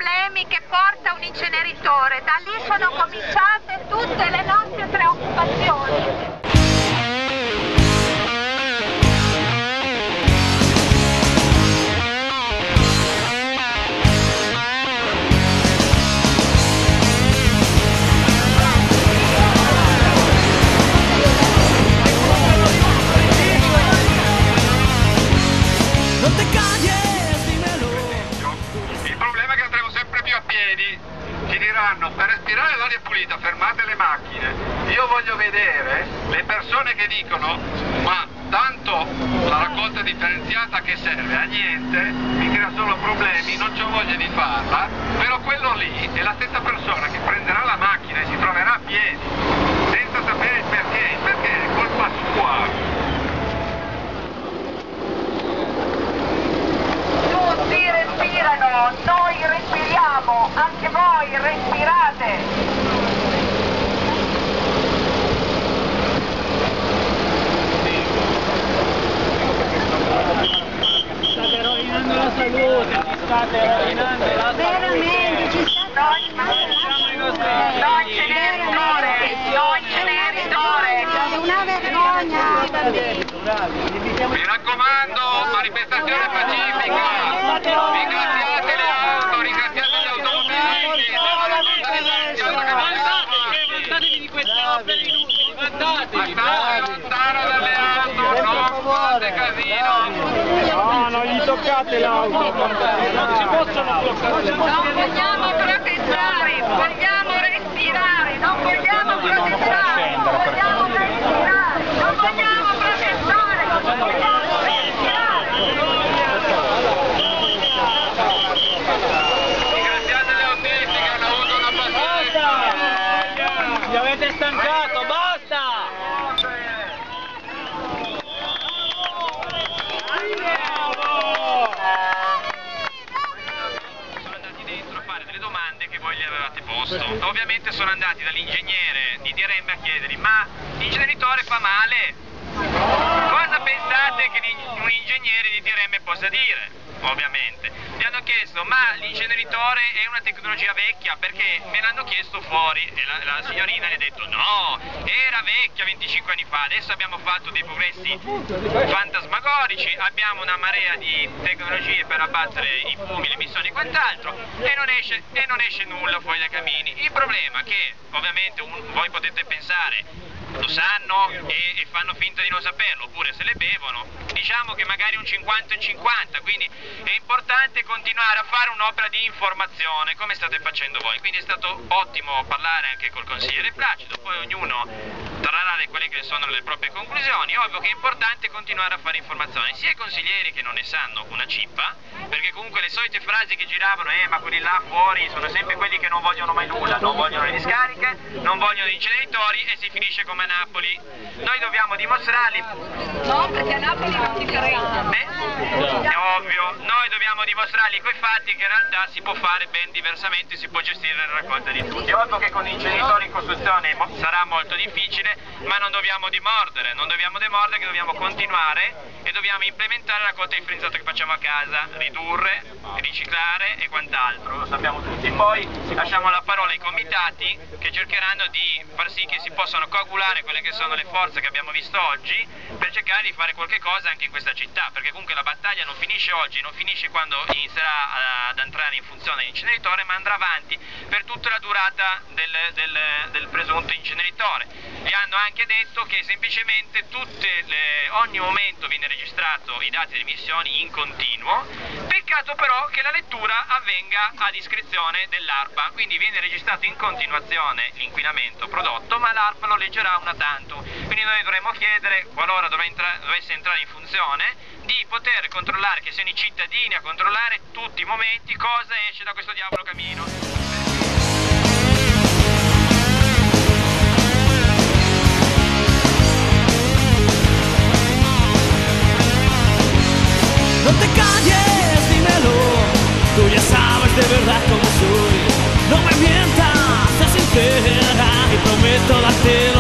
problemi che porta un inceneritore. Da lì sono cominciate tutte le nostre preoccupazioni. Ci diranno: per respirare l'aria pulita fermate le macchine. Io voglio vedere le persone che dicono: ma tanto la raccolta differenziata che serve a niente, mi crea solo problemi, non c'ho voglia di farla. Però quello lì è la stessa persona che prenderà la macchina e si troverà a piedi senza sapere il perché è colpa sua. Tutti respirano, noi respiriamo, anche voi respirate. State rovinando la salute, state rovinando la salute. Veramente ci sta no inceneritore. È una vergogna. Mi raccomando, manifestazione pacifica. Ringraziate le auto, ringraziate gli automobilisti. Vantatevi di queste opere inutili, vantatevi. State lontano dalle auto, non fate casino. No, non gli toccate l'auto, non si possono bloccare. Non vogliamo protestare, vogliamo respirare, non vogliamo protestare, vogliamo respirare, non vogliamo protestare, vogliamo respirare. Ringraziate gli autisti che hanno avuto una pazienza. Vi avete stancato, basta! Sono andati dentro a fare delle domande che voi gli avevate posto. Ovviamente sono andati dall'ingegnere di DRM a chiedergli: ma l'inceneritore fa male? Cosa pensate che un ingegnere di DRM possa dire? Ovviamente. Gli hanno chiesto: ma l'inceneritore è una tecnologia vecchia? Perché me l'hanno chiesto fuori e la signorina gli ha detto: no, era vecchia 25 anni fa, adesso abbiamo fatto dei progressi fantasmagorici, abbiamo una marea di tecnologie per abbattere i fumi, le emissioni e quant'altro, e non esce nulla fuori dai camini. Il problema è che ovviamente voi potete pensare: lo sanno e fanno finta di non saperlo, oppure se le bevono. Diciamo che magari un 50 e 50, quindi è importante continuare a fare un'opera di informazione come state facendo voi. Quindi è stato ottimo parlare anche col consigliere Placido, poi ognuno trarrà quelle che sono le proprie conclusioni. Ovvio che è importante continuare a fare informazione, sia i consiglieri che non ne sanno una cippa, perché comunque le solite frasi che giravano: ma quelli là fuori sono sempre quelli che non vogliono mai nulla, non vogliono le discariche, non vogliono gli inceneritori, e si finisce come a Napoli. Noi dobbiamo dimostrarli. No, perché a Napoli non si crea. È ovvio, noi dobbiamo dimostrargli coi fatti che in realtà si può fare ben diversamente, si può gestire la raccolta di rifiuti. È ovvio che con gli inceneritori in costruzione sarà molto difficile, ma non dobbiamo demordere, che dobbiamo continuare e dobbiamo implementare la raccolta differenziata che facciamo a casa, ridurre, riciclare e quant'altro, lo sappiamo tutti. Poi lasciamo la parola ai comitati che cercheranno di far sì che si possano coagulare quelle che sono le forze che abbiamo visto oggi, per cercare di fare qualche cosa anche in questa città, perché comunque la battaglia non finisce oggi, non finisce quando inizierà ad entrare in funzione l'inceneritore, ma andrà avanti per tutta la durata del presunto inceneritore. Gli hanno anche detto che semplicemente ogni momento viene registrato i dati di emissioni in continuo. Peccato però che la lettura avvenga a discrezione dell'ARPA, quindi viene registrato in continuazione l'inquinamento prodotto, ma l'ARPA lo leggerà una tantum. Quindi noi dovremmo chiedere, qualora dovesse entrare in funzione, di poter controllare, che siano i cittadini a controllare tutti i momenti cosa esce da questo diavolo camino. No te calles, dímelo, tú ya sabes de verdad cómo soy. No me mientas, sé sincera y prometo darte